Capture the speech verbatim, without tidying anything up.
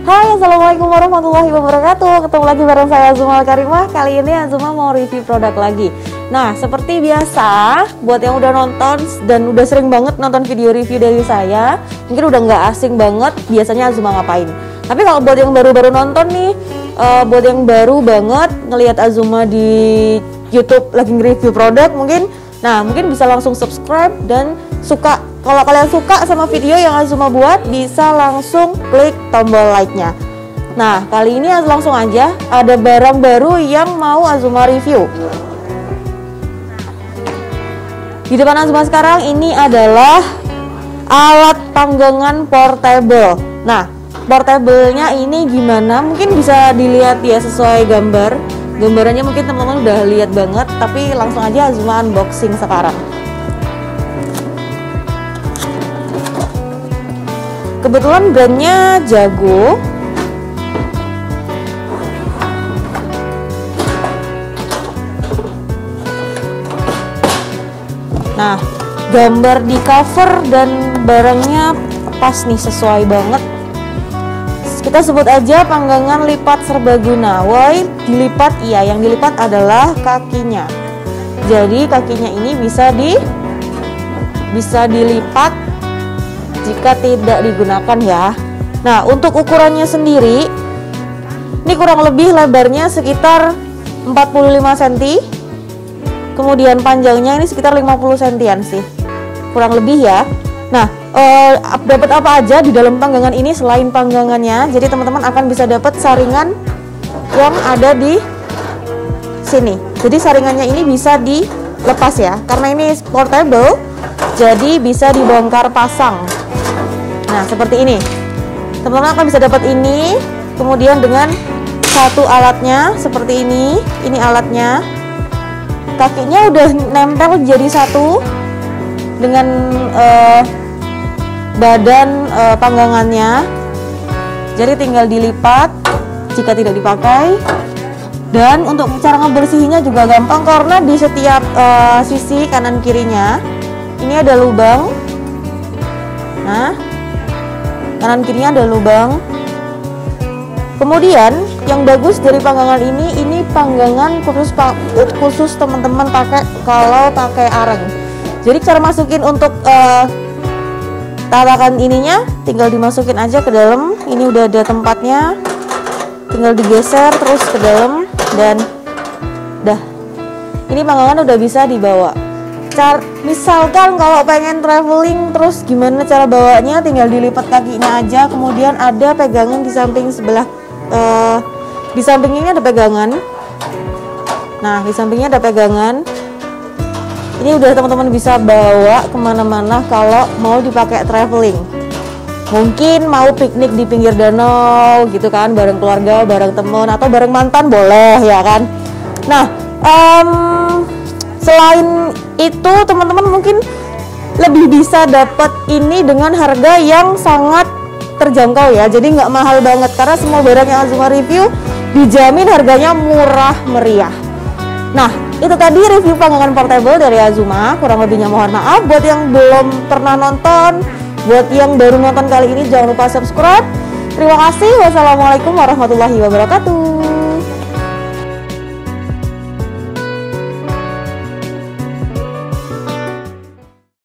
Hai, assalamualaikum warahmatullahi wabarakatuh. Ketemu lagi bareng saya Azuma Al-Karimah. Kali ini Azuma mau review produk lagi. Nah, seperti biasa, buat yang udah nonton dan udah sering banget nonton video review dari saya, mungkin udah nggak asing banget biasanya Azuma ngapain. Tapi kalau buat yang baru-baru nonton nih, uh, buat yang baru banget ngelihat Azuma di YouTube lagi nge-review produk mungkin, nah mungkin bisa langsung subscribe dan suka. Kalau kalian suka sama video yang Azuma buat, bisa langsung klik tombol like-nya. Nah, kali ini langsung aja ada barang baru yang mau Azuma review. Di depan Azuma sekarang ini adalah alat panggangan portable. Nah, portable-nya ini gimana? Mungkin bisa dilihat ya sesuai gambar. Gambarannya mungkin teman-teman udah lihat banget, tapi langsung aja Azuma unboxing sekarang. Kebetulan brandnya Jago. Nah, gambar di cover dan barangnya pas nih, sesuai banget. Kita sebut aja panggangan lipat serbaguna. Why dilipat? Iya, yang dilipat adalah kakinya. Jadi kakinya ini bisa di bisa dilipat jika tidak digunakan ya. Nah, untuk ukurannya sendiri ini kurang lebih lebarnya sekitar empat puluh lima sentimeter, kemudian panjangnya ini sekitar lima puluh sentimeter sih, kurang lebih ya. Nah, eh, dapat apa aja di dalam panggangan ini selain panggangannya? Jadi teman-teman akan bisa dapat saringan yang ada di sini. Jadi saringannya ini bisa dilepas ya, karena ini portable, jadi bisa dibongkar pasang. Nah, seperti ini. Teman-teman akan bisa dapat ini, kemudian dengan satu alatnya seperti ini. Ini alatnya. Kakinya udah nempel jadi satu dengan uh, badan uh, panggangannya. Jadi tinggal dilipat jika tidak dipakai. Dan untuk cara ngebersihinnya juga gampang, karena di setiap uh, sisi kanan kirinya ini ada lubang. Nah, kanan kirinya ada lubang. Kemudian yang bagus dari panggangan ini, ini panggangan khusus khusus teman-teman pakai kalau pakai areng. Jadi cara masukin untuk uh, tatakan ininya, tinggal dimasukin aja ke dalam. Ini udah ada tempatnya, tinggal digeser terus ke dalam dan dah. Ini panggangan udah bisa dibawa. Car misalkan kalau pengen traveling terus gimana cara bawanya, tinggal dilipat kakinya aja, kemudian ada pegangan di samping sebelah uh, di samping ini ada pegangan. Nah, di sampingnya ada pegangan. Ini udah teman-teman bisa bawa kemana-mana kalau mau dipakai traveling. Mungkin mau piknik di pinggir danau gitu kan, bareng keluarga, bareng temen, atau bareng mantan boleh ya kan. Nah, um, selain itu teman-teman mungkin lebih bisa dapat ini dengan harga yang sangat terjangkau ya. Jadi nggak mahal banget, karena semua barang yang Azuma review dijamin harganya murah meriah. Nah, itu tadi review panggangan portable dari Azuma. Kurang lebihnya mohon maaf. Buat yang belum pernah nonton, buat yang baru nonton kali ini, jangan lupa subscribe. Terima kasih. Wassalamualaikum warahmatullahi wabarakatuh.